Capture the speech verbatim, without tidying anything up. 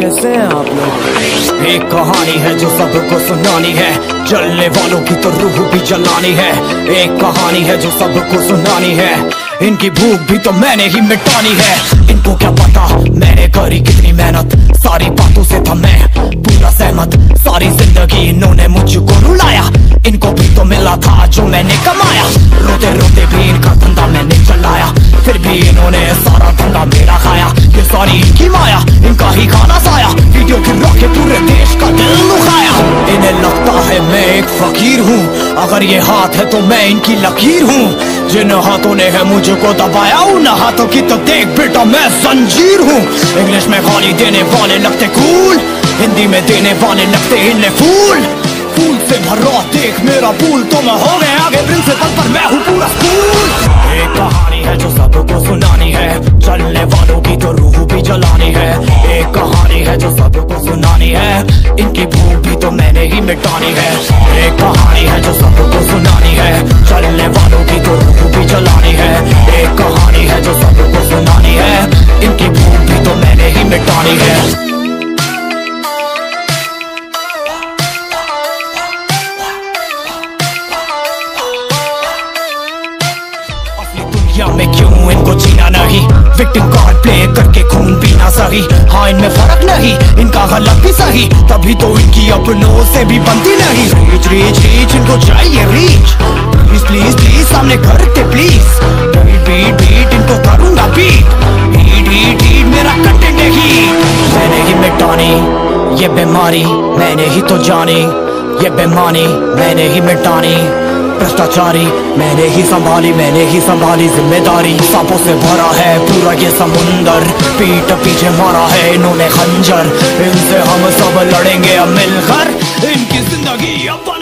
कैसे हैं आप लोग? एक कहानी है जो सबको सुनानी है, जलने वालों की तो रूह भी जलानी है। एक कहानी है जो सबको सुनानी है, इनकी भूख भी तो मैंने ही मिटानी है। इनको क्या पता मैंने करी कितनी मेहनत, सारी बातों से था मैं पूरा सहमत। सारी जिंदगी इन्होंने मुझको रुलाया, इनको भी तो मिला था जो मैंने कमाया। रोते रोते भी इनका धंधा मैंने चलाया, फिर भी इन्होंने सारा धंधा मेरा खाया। ये सारी इनकी माया, इनका ही खाना साया, वीडियो गिरा के पूरे देश का दिल दुखाया। इन्हें लगता है मैं एक फकीर हूँ, अगर ये हाथ है तो मैं इनकी लकीर हूँ। जिन हाथों ने है मुझको दबाया, उन हाथों की तो देख बेटा मैं जंजीर हूँ। इंग्लिश में गाली देने वाले लगते कूल, हिंदी में देने वाले लगते इन्हें फूल। फूल से भरा देख मेरा पूल, तो मैं हो गया आगे प्रिंसिपल पर मैं हूँ पूरा स्कूल। एक कहानी है जो सबको सुनानी है, चलने वालों की तो रूह भी जलानी है। एक कहानी है जो सबको सुनानी है, इनकी भूख भी तो मैंने ही मिटानी है। एक कहानी है जो सबको सुनानी है, चलने वालों की तो रूह भी जलानी है। एक कहानी है जो सबको सुनानी है, इनकी भूख भी तो मैंने ही मिटानी है। दुनिया में क्यों इनको जीना नहीं, विक्टिम कार्ड प्ले करके खून पीना सही। हाँ इनमें फर्क नहीं, इनका गलत भी सही, तभी तो इनकी अपनों से भी बनती नहीं। रीच रीच रीच इनको चाहिए रीच, प्लीज प्लीज प्लीज सामने करते प्लीज। बीट बीट बीट इनको करूंगा बीट, हीट हीट हीट मेरा कंटेंट है हीट। मैंने ही मिटानी ये बीमारी, मैंने ही तो जानी ये बेमानी, मैंने ही मिटानी भ्रष्टाचारी। मैंने ही संभाली मैंने ही संभाली जिम्मेदारी। सांपों से भरा है पूरा ये समुंदर, पीठ पीछे मारा है इन्होंने खंजर। इनसे हम सब लड़ेंगे अब मिलकर, इनकी जिंदगी अब